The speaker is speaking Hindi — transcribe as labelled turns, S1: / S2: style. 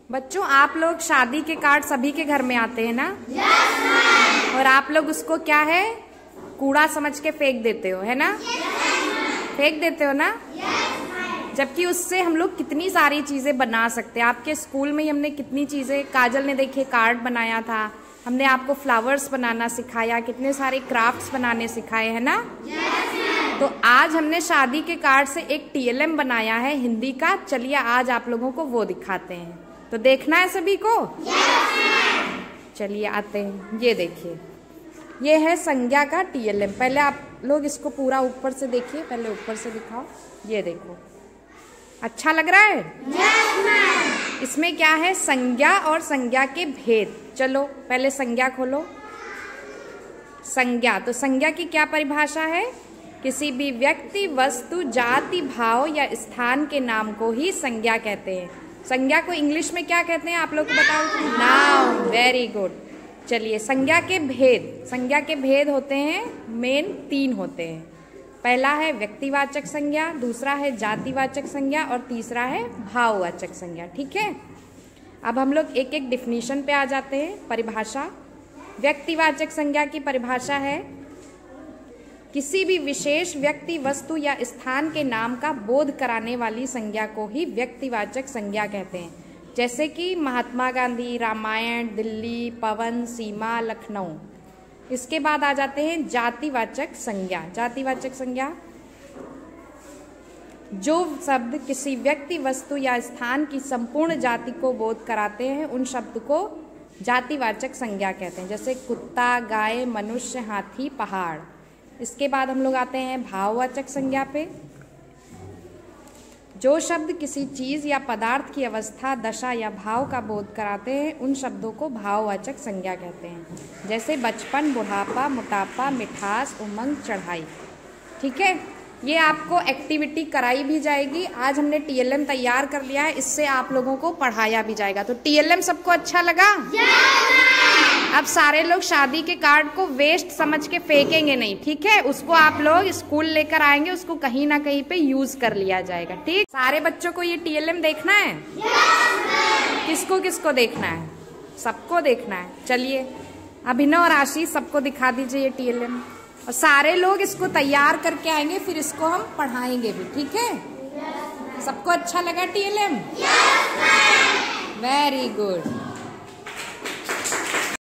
S1: बच्चों, आप लोग शादी के कार्ड सभी के घर में आते हैं ना? yes, और आप लोग उसको क्या है, कूड़ा समझ के फेंक देते हो, है ना? yes, फेंक देते हो ना? yes, जबकि उससे हम लोग कितनी सारी चीजें बना सकते हैं। आपके स्कूल में ही हमने कितनी चीजें, काजल ने देखिए कार्ड बनाया था, हमने आपको फ्लावर्स बनाना सिखाया, कितने सारे क्राफ्ट्स बनाने सिखाए, है ना? yes, तो आज हमने शादी के कार्ड से एक TLM बनाया है हिंदी का। चलिए आज आप लोगों को वो दिखाते हैं, तो देखना है सभी को। yes, चलिए आते हैं। ये देखिए, ये है संज्ञा का TLM। पहले आप लोग इसको पूरा ऊपर से देखिए, पहले ऊपर से दिखाओ। ये देखो, अच्छा लग रहा है? yes, इसमें क्या है, संज्ञा और संज्ञा के भेद। चलो पहले संज्ञा खोलो। संज्ञा, तो संज्ञा की क्या परिभाषा है? किसी भी व्यक्ति, वस्तु, जाति, भाव या स्थान के नाम को ही संज्ञा कहते हैं। संज्ञा को इंग्लिश में क्या कहते हैं, आप लोग को बताओ? नाउन। Very good. चलिए संज्ञा के भेद। संज्ञा के भेद होते हैं, मेन 3 होते हैं। पहला है व्यक्तिवाचक संज्ञा, दूसरा है जातिवाचक संज्ञा और तीसरा है भाववाचक संज्ञा। ठीक है, अब हम लोग एक एक डिफिनीशन पे आ जाते हैं। परिभाषा, व्यक्तिवाचक संज्ञा की परिभाषा है किसी भी विशेष व्यक्ति, वस्तु या स्थान के नाम का बोध कराने वाली संज्ञा को ही व्यक्तिवाचक संज्ञा कहते हैं। जैसे कि महात्मा गांधी, रामायण, दिल्ली, पवन, सीमा, लखनऊ। इसके बाद आ जाते हैं जातिवाचक संज्ञा। जातिवाचक संज्ञा, जो शब्द किसी व्यक्ति, वस्तु या स्थान की संपूर्ण जाति को बोध कराते हैं, उन शब्द को जातिवाचक संज्ञा कहते हैं। जैसे कुत्ता, गाय, मनुष्य, हाथी, पहाड़। इसके बाद हम लोग आते हैं भाववाचक संज्ञा पे। जो शब्द किसी चीज या पदार्थ की अवस्था, दशा या भाव का बोध कराते हैं, उन शब्दों को भाववाचक संज्ञा कहते हैं। जैसे बचपन, बुढ़ापा, मोटापा, मिठास, उमंग, चढ़ाई। ठीक है, ये आपको एक्टिविटी कराई भी जाएगी। आज हमने TLM तैयार कर लिया है, इससे आप लोगों को पढ़ाया भी जाएगा। तो TLM सबको अच्छा लगा? अब सारे लोग शादी के कार्ड को वेस्ट समझ के फेंकेंगे नहीं, ठीक है? उसको आप लोग स्कूल लेकर आएंगे, उसको कहीं ना कहीं पे यूज कर लिया जाएगा। ठीक, सारे बच्चों को ये TLM देखना है? किसको किसको देखना है? सबको देखना है। चलिए अभिनव और आशीष सबको दिखा दीजिए ये TLM, और सारे लोग इसको तैयार करके आएंगे, फिर इसको हम पढ़ाएंगे भी। ठीक है, सबको अच्छा लगा TLM? Very good.